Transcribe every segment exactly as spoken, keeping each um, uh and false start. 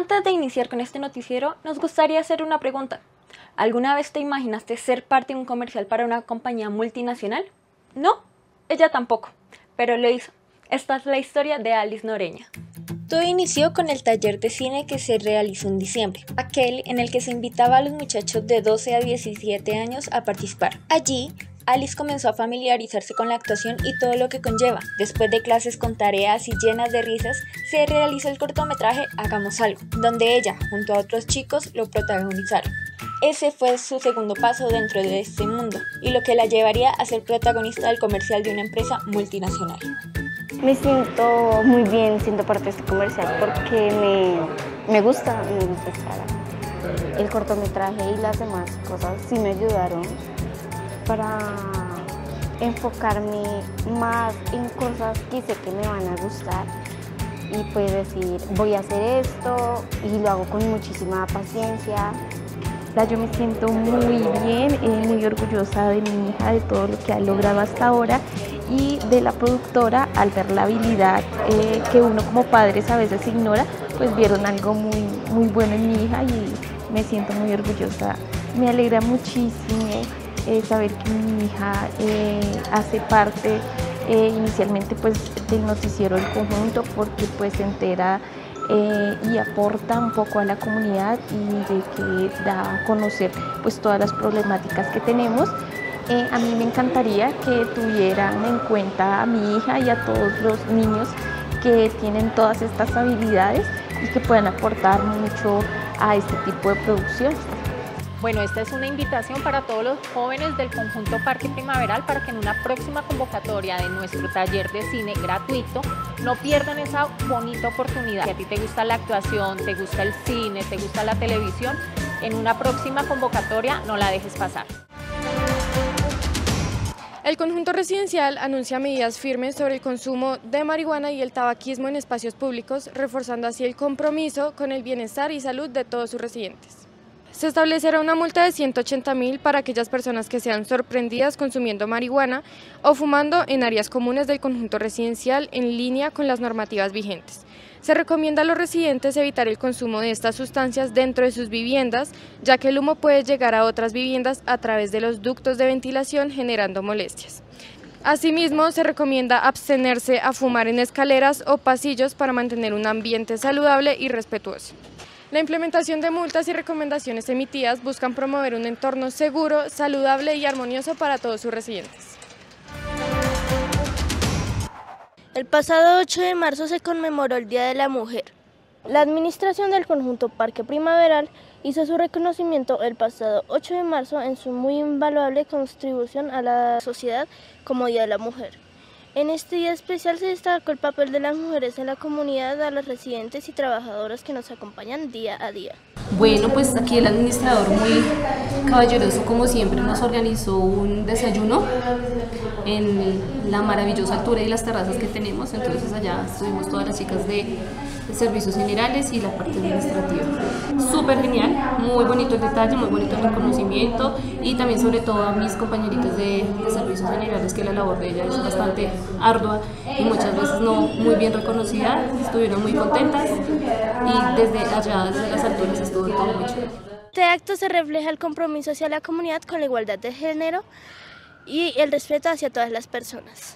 Antes de iniciar con este noticiero, nos gustaría hacer una pregunta. ¿Alguna vez te imaginaste ser parte de un comercial para una compañía multinacional? ¿No? Ella tampoco, pero lo hizo. Esta es la historia de Alice Noreña. Todo inició con el taller de cine que se realizó en diciembre, aquel en el que se invitaba a los muchachos de doce a diecisiete años a participar. Allí, Alice comenzó a familiarizarse con la actuación y todo lo que conlleva. Después de clases con tareas y llenas de risas, se realizó el cortometraje Hagamos Algo, donde ella, junto a otros chicos, lo protagonizaron. Ese fue su segundo paso dentro de este mundo, y lo que la llevaría a ser protagonista del comercial de una empresa multinacional. Me siento muy bien siendo parte de este comercial porque me, me gusta, me gusta estar. El cortometraje y las demás cosas sí me ayudaron para enfocarme más en cosas que sé que me van a gustar y pues decir, voy a hacer esto y lo hago con muchísima paciencia. Yo me siento muy bien, eh, muy orgullosa de mi hija, de todo lo que ha logrado hasta ahora y de la productora al ver la habilidad eh, que uno como padres a veces ignora, pues vieron algo muy, muy bueno en mi hija y me siento muy orgullosa. Me alegra muchísimo eh, saber que mi hija eh, hace parte eh, inicialmente pues del noticiero El Conjunto porque pues se entera Eh, y aporta un poco a la comunidad y de que da a conocer pues todas las problemáticas que tenemos. Eh, a mí me encantaría que tuvieran en cuenta a mi hija y a todos los niños que tienen todas estas habilidades y que puedan aportar mucho a este tipo de producción. Bueno, esta es una invitación para todos los jóvenes del Conjunto Parque Primaveral para que en una próxima convocatoria de nuestro taller de cine gratuito no pierdan esa bonita oportunidad. Si a ti te gusta la actuación, te gusta el cine, te gusta la televisión, en una próxima convocatoria no la dejes pasar. El conjunto residencial anuncia medidas firmes sobre el consumo de marihuana y el tabaquismo en espacios públicos, reforzando así el compromiso con el bienestar y salud de todos sus residentes. Se establecerá una multa de ciento ochenta mil para aquellas personas que sean sorprendidas consumiendo marihuana o fumando en áreas comunes del conjunto residencial en línea con las normativas vigentes. Se recomienda a los residentes evitar el consumo de estas sustancias dentro de sus viviendas, ya que el humo puede llegar a otras viviendas a través de los ductos de ventilación generando molestias. Asimismo, se recomienda abstenerse a fumar en escaleras o pasillos para mantener un ambiente saludable y respetuoso. La implementación de multas y recomendaciones emitidas buscan promover un entorno seguro, saludable y armonioso para todos sus residentes. El pasado ocho de marzo se conmemoró el Día de la Mujer. La administración del Conjunto Parque Primaveral hizo su reconocimiento el pasado ocho de marzo en su muy invaluable contribución a la sociedad como Día de la Mujer. En este día especial se destacó el papel de las mujeres en la comunidad, a los residentes y trabajadoras que nos acompañan día a día. Bueno, pues aquí el administrador muy caballeroso como siempre nos organizó un desayuno en la maravillosa altura y las terrazas que tenemos, entonces allá estuvimos todas las chicas de, de servicios generales y la parte administrativa. Súper genial, muy bonito el detalle, muy bonito el reconocimiento y también sobre todo a mis compañeritas de, de servicios generales que la labor de ellas es bastante ardua y muchas veces no muy bien reconocida, estuvieron muy contentas y desde allá, desde las alturas estuvo todo muy chulo. Este acto se refleja el compromiso hacia la comunidad con la igualdad de género y el respeto hacia todas las personas.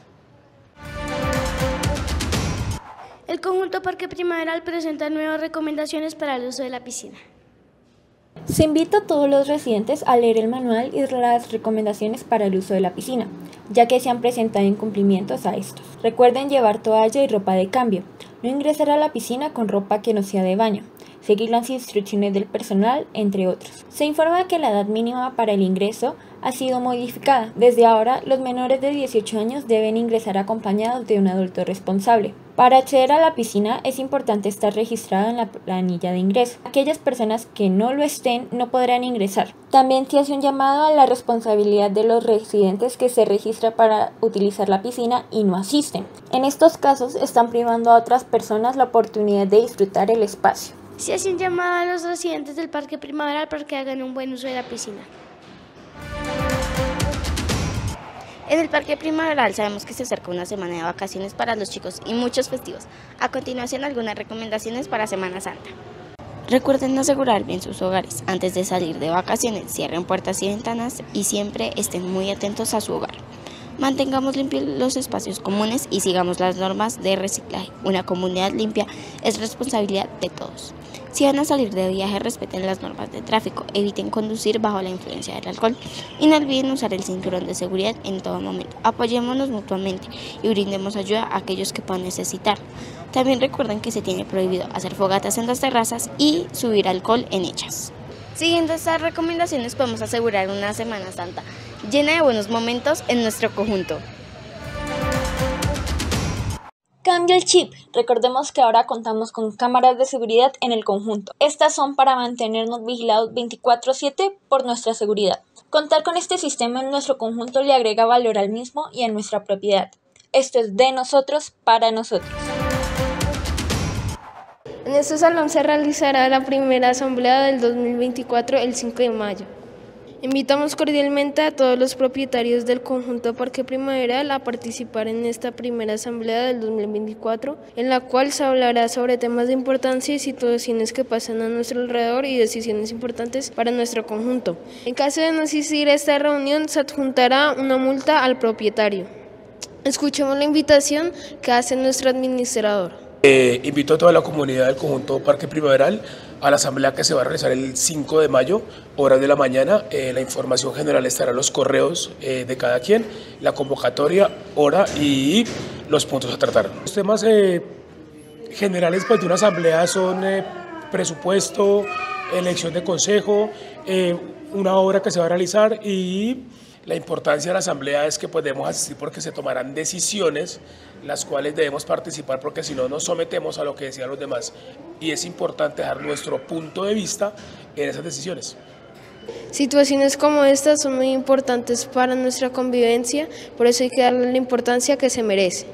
El Conjunto Parque Primaveral presenta nuevas recomendaciones para el uso de la piscina. Se invita a todos los residentes a leer el manual y las recomendaciones para el uso de la piscina, ya que se han presentado incumplimientos a estos. Recuerden llevar toalla y ropa de cambio, no ingresar a la piscina con ropa que no sea de baño, seguir las instrucciones del personal, entre otros. Se informa que la edad mínima para el ingreso ha sido modificada. Desde ahora, los menores de dieciocho años deben ingresar acompañados de un adulto responsable. Para acceder a la piscina es importante estar registrado en la planilla de ingreso. Aquellas personas que no lo estén no podrán ingresar. También se hace un llamado a la responsabilidad de los residentes que se registran para utilizar la piscina y no asisten. En estos casos están privando a otras personas la oportunidad de disfrutar el espacio. Se hace un llamado a los residentes del Parque Primaveral para que hagan un buen uso de la piscina. En el Parque Primaveral sabemos que se acerca una semana de vacaciones para los chicos y muchos festivos. A continuación, algunas recomendaciones para Semana Santa. Recuerden asegurar bien sus hogares. Antes de salir de vacaciones, cierren puertas y ventanas y siempre estén muy atentos a su hogar. Mantengamos limpios los espacios comunes y sigamos las normas de reciclaje. Una comunidad limpia es responsabilidad de todos. Si van a salir de viaje, respeten las normas de tráfico, eviten conducir bajo la influencia del alcohol y no olviden usar el cinturón de seguridad en todo momento. Apoyémonos mutuamente y brindemos ayuda a aquellos que puedan necesitar. También recuerden que se tiene prohibido hacer fogatas en las terrazas y subir alcohol en ellas. Siguiendo estas recomendaciones podemos asegurar una Semana Santa llena de buenos momentos en nuestro conjunto. Cambia el chip. Recordemos que ahora contamos con cámaras de seguridad en el conjunto. Estas son para mantenernos vigilados veinticuatro siete por nuestra seguridad. Contar con este sistema en nuestro conjunto le agrega valor al mismo y a nuestra propiedad. Esto es de nosotros para nosotros. En este salón se realizará la primera asamblea del dos mil veinticuatro el cinco de mayo. Invitamos cordialmente a todos los propietarios del conjunto Parque Primaveral a participar en esta primera asamblea del dos mil veinticuatro, en la cual se hablará sobre temas de importancia y situaciones que pasan a nuestro alrededor y decisiones importantes para nuestro conjunto. En caso de no asistir a esta reunión, se adjuntará una multa al propietario. Escuchemos la invitación que hace nuestro administrador. Eh, invito a toda la comunidad del conjunto Parque Primaveral a la asamblea que se va a realizar el cinco de mayo, horas de la mañana. Eh, la información general estará en los correos eh, de cada quien, la convocatoria, hora y los puntos a tratar. Los temas eh, generales pues, de una asamblea son eh, presupuesto, elección de consejo, eh, una obra que se va a realizar y la importancia de la asamblea es que podemos asistir porque se tomarán decisiones las cuales debemos participar porque si no nos sometemos a lo que decían los demás y es importante dejar nuestro punto de vista en esas decisiones. Situaciones como estas son muy importantes para nuestra convivencia, por eso hay que darle la importancia que se merece.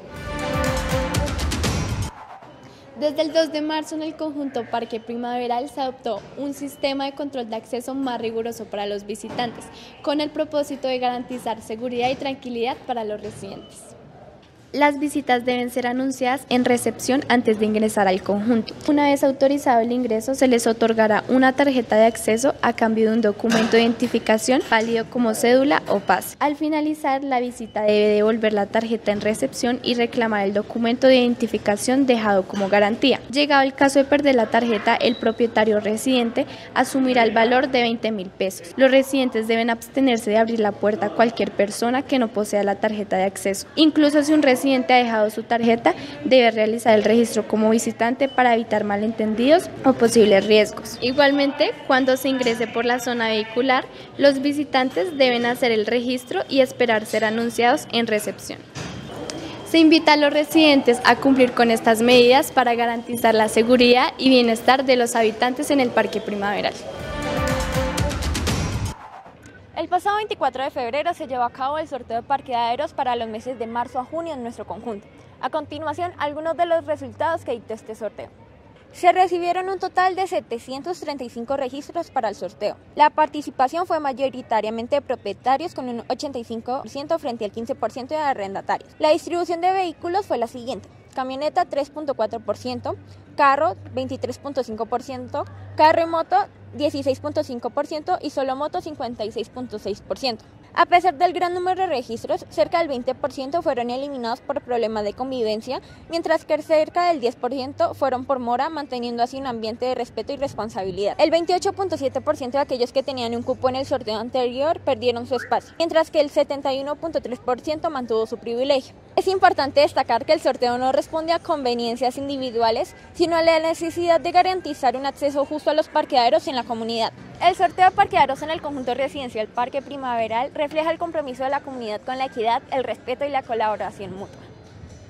Desde el dos de marzo en el conjunto Parque Primaveral se adoptó un sistema de control de acceso más riguroso para los visitantes, con el propósito de garantizar seguridad y tranquilidad para los residentes. Las visitas deben ser anunciadas en recepción antes de ingresar al conjunto. Una vez autorizado el ingreso, se les otorgará una tarjeta de acceso a cambio de un documento de identificación válido como cédula o pase. Al finalizar la visita debe devolver la tarjeta en recepción y reclamar el documento de identificación dejado como garantía. Llegado el caso de perder la tarjeta, el propietario residente asumirá el valor de veinte mil pesos. Los residentes deben abstenerse de abrir la puerta a cualquier persona que no posea la tarjeta de acceso. Incluso si un residente residente ha dejado su tarjeta, debe realizar el registro como visitante para evitar malentendidos o posibles riesgos. Igualmente, cuando se ingrese por la zona vehicular, los visitantes deben hacer el registro y esperar ser anunciados en recepción. Se invita a los residentes a cumplir con estas medidas para garantizar la seguridad y bienestar de los habitantes en el Parque Primaveral. El pasado veinticuatro de febrero se llevó a cabo el sorteo de parqueaderos para los meses de marzo a junio en nuestro conjunto. A continuación, algunos de los resultados que dictó este sorteo. Se recibieron un total de setecientos treinta y cinco registros para el sorteo. La participación fue mayoritariamente de propietarios con un ochenta y cinco por ciento frente al quince por ciento de arrendatarios. La distribución de vehículos fue la siguiente: camioneta tres punto cuatro por ciento, carro veintitrés punto cinco por ciento, carro y moto dieciséis punto cinco por ciento y solo moto cincuenta y seis punto seis por ciento. A pesar del gran número de registros, cerca del veinte por ciento fueron eliminados por problemas de convivencia, mientras que cerca del diez por ciento fueron por mora, manteniendo así un ambiente de respeto y responsabilidad. El veintiocho punto siete por ciento de aquellos que tenían un cupo en el sorteo anterior perdieron su espacio, mientras que el setenta y uno punto tres por ciento mantuvo su privilegio. Es importante destacar que el sorteo no responde a conveniencias individuales, sino a la necesidad de garantizar un acceso justo a los parqueaderos en la comunidad. El sorteo de parqueaderos en el conjunto residencial Parque Primaveral refleja el compromiso de la comunidad con la equidad, el respeto y la colaboración mutua.